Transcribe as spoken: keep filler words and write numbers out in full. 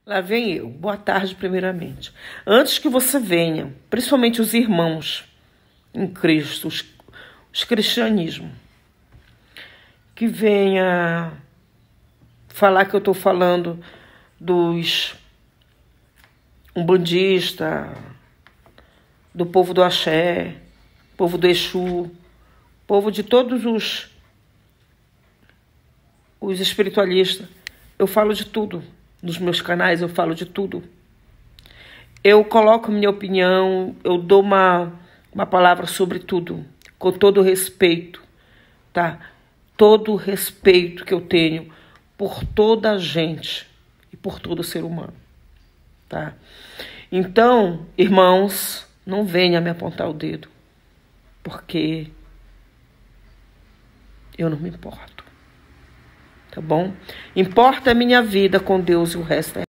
Lá vem eu. Boa tarde, primeiramente. Antes que você venha, principalmente os irmãos em Cristo, os, os cristianismos, que venha falar que eu estou falando dos umbandistas, do povo do Axé, povo do Exu, povo de todos os, os espiritualistas. Eu falo de tudo. Nos meus canais eu falo de tudo. Eu coloco minha opinião, eu dou uma, uma palavra sobre tudo, com todo o respeito, tá? Todo o respeito que eu tenho por toda a gente e por todo ser humano, tá? Então, irmãos, não venha me apontar o dedo, porque eu não me importo, tá bom? Importa a minha vida com Deus e o resto é